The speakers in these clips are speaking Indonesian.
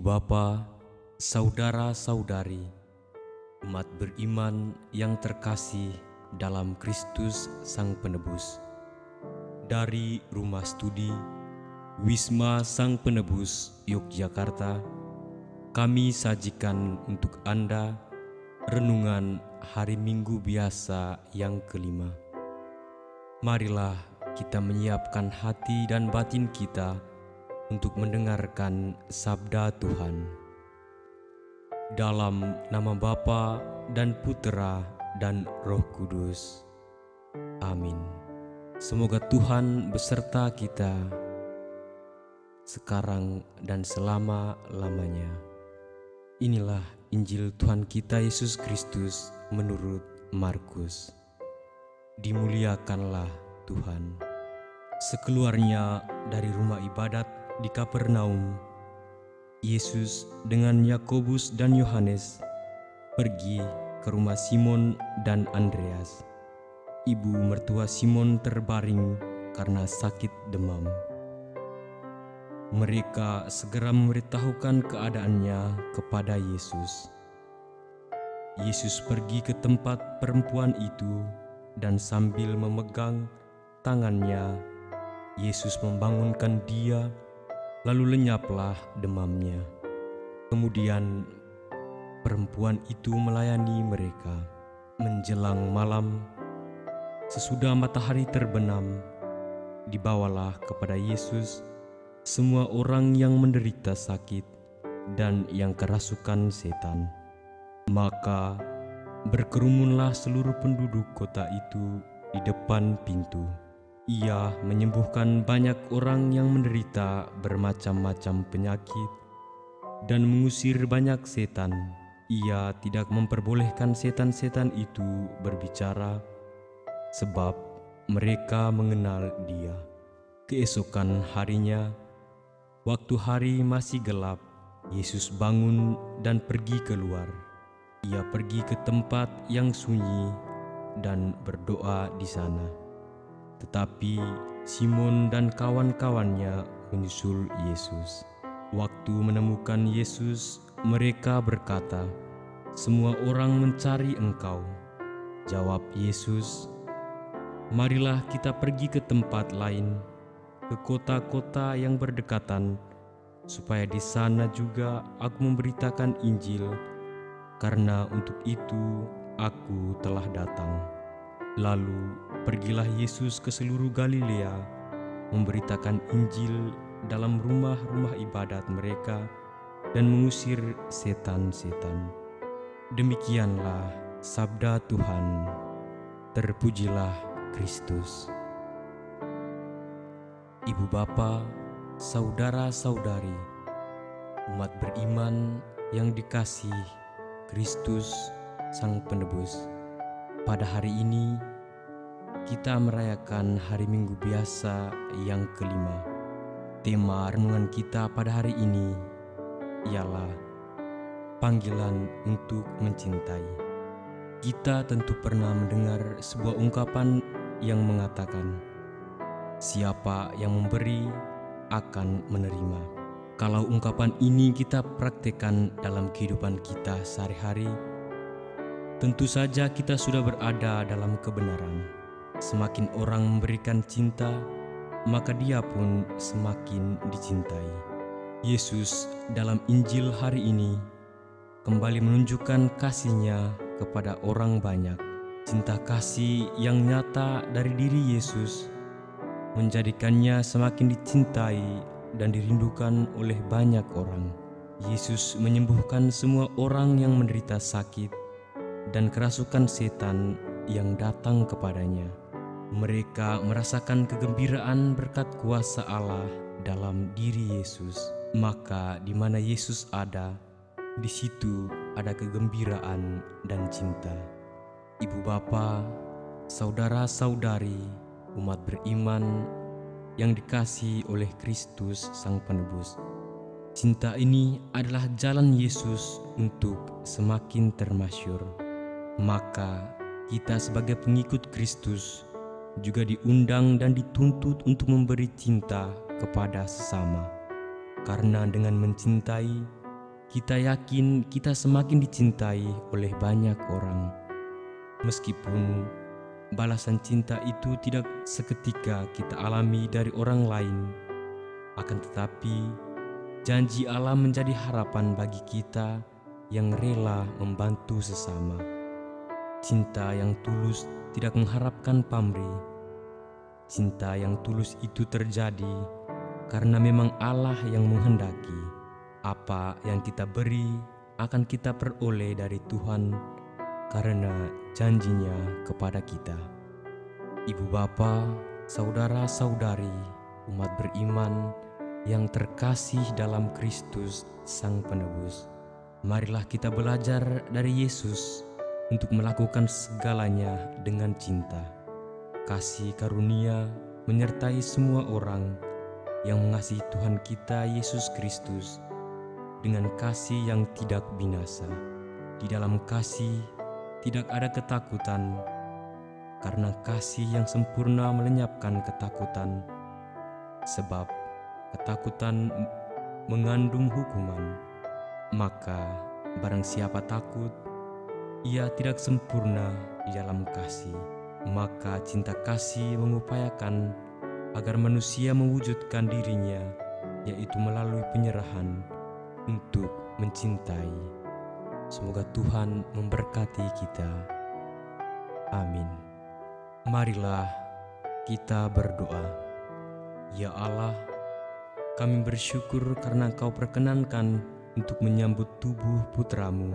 bapa, saudara-saudari, umat beriman yang terkasih dalam Kristus Sang Penebus. Dari Rumah Studi Wisma Sang Penebus Yogyakarta, kami sajikan untuk Anda renungan hari Minggu biasa yang kelima. Marilah kita menyiapkan hati dan batin kita untuk mendengarkan sabda Tuhan. Dalam nama Bapa dan Putera dan Roh Kudus. Amin. Semoga Tuhan beserta kita sekarang dan selama-lamanya. Inilah Injil Tuhan kita Yesus Kristus menurut Markus. Dimuliakanlah Tuhan. Sekeluarnya dari rumah ibadat di Kapernaum, Yesus dengan Yakobus dan Yohanes pergi ke rumah Simon dan Andreas. Ibu mertua Simon terbaring karena sakit demam. Mereka segera memberitahukan keadaannya kepada Yesus. Yesus pergi ke tempat perempuan itu dan sambil memegang tangannya, Yesus membangunkan dia, lalu lenyaplah demamnya. Kemudian perempuan itu melayani mereka. Menjelang malam, sesudah matahari terbenam, dibawalah kepada Yesus semua orang yang menderita sakit dan yang kerasukan setan. Maka berkerumunlah seluruh penduduk kota itu di depan pintu. Ia menyembuhkan banyak orang yang menderita bermacam-macam penyakit dan mengusir banyak setan. Ia tidak memperbolehkan setan-setan itu berbicara, sebab mereka mengenal Dia. Keesokan harinya, waktu hari masih gelap, Yesus bangun dan pergi keluar. Ia pergi ke tempat yang sunyi dan berdoa di sana. Tetapi Simon dan kawan-kawannya menyusul Yesus. Waktu menemukan Yesus, mereka berkata, "Semua orang mencari Engkau." Jawab Yesus, "Marilah kita pergi ke tempat lain, ke kota-kota yang berdekatan, supaya di sana juga aku memberitakan Injil, karena untuk itu aku telah datang." Lalu pergilah Yesus ke seluruh Galilea, memberitakan Injil dalam rumah-rumah ibadat mereka dan mengusir setan-setan. Demikianlah sabda Tuhan. Terpujilah Kristus. Ibu bapa, saudara-saudari, umat beriman yang dikasihi Kristus Sang Penebus. Pada hari ini, kita merayakan hari Minggu biasa yang kelima. Tema renungan kita pada hari ini ialah panggilan untuk mencintai. Kita tentu pernah mendengar sebuah ungkapan yang mengatakan, "Siapa yang memberi akan menerima." Kalau ungkapan ini kita praktekkan dalam kehidupan kita sehari-hari, tentu saja kita sudah berada dalam kebenaran. Semakin orang memberikan cinta, maka dia pun semakin dicintai. Yesus dalam Injil hari ini kembali menunjukkan kasih-Nya kepada orang banyak. Cinta kasih yang nyata dari diri Yesus menjadikannya semakin dicintai dan dirindukan oleh banyak orang. Yesus menyembuhkan semua orang yang menderita sakit dan kerasukan setan yang datang kepadanya. Mereka merasakan kegembiraan berkat kuasa Allah dalam diri Yesus. Maka di mana Yesus ada, di situ ada kegembiraan dan cinta. Ibu bapa, saudara-saudari, umat beriman yang dikasihi oleh Kristus Sang Penebus. Cinta ini adalah jalan Yesus untuk semakin termasyur. Maka kita sebagai pengikut Kristus juga diundang dan dituntut untuk memberi cinta kepada sesama. Karena dengan mencintai, kita yakin kita semakin dicintai oleh banyak orang. Meskipun balasan cinta itu tidak seketika kita alami dari orang lain, akan tetapi janji Allah menjadi harapan bagi kita yang rela membantu sesama. Cinta yang tulus tidak mengharapkan pamrih. Cinta yang tulus itu terjadi karena memang Allah yang menghendaki. Apa yang kita beri akan kita peroleh dari Tuhan karena janjinya kepada kita. Ibu bapa, saudara-saudari, umat beriman yang terkasih dalam Kristus Sang Penebus, marilah kita belajar dari Yesus untuk melakukan segalanya dengan cinta. Kasih karunia menyertai semua orang yang mengasihi Tuhan kita Yesus Kristus dengan kasih yang tidak binasa. Di dalam kasih tidak ada ketakutan, karena kasih yang sempurna melenyapkan ketakutan, sebab ketakutan mengandung hukuman. Maka barang siapa takut, ia tidak sempurna di dalam kasih. Maka cinta kasih mengupayakan agar manusia mewujudkan dirinya, yaitu melalui penyerahan untuk mencintai. Semoga Tuhan memberkati kita. Amin. Marilah kita berdoa. Ya Allah, kami bersyukur karena Kau perkenankan untuk menyambut tubuh putra-Mu.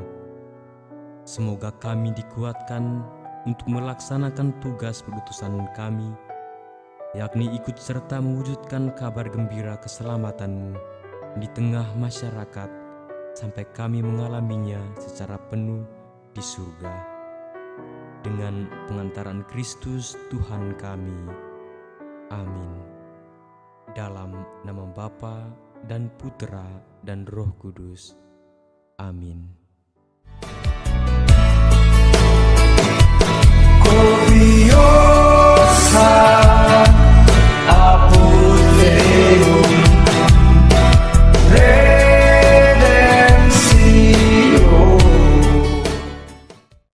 Semoga kami dikuatkan untuk melaksanakan tugas perutusan kami, yakni ikut serta mewujudkan kabar gembira keselamatan-Mu di tengah masyarakat, sampai kami mengalaminya secara penuh di surga. Dengan pengantaran Kristus Tuhan kami. Amin. Dalam nama Bapa dan Putera dan Roh Kudus. Amin.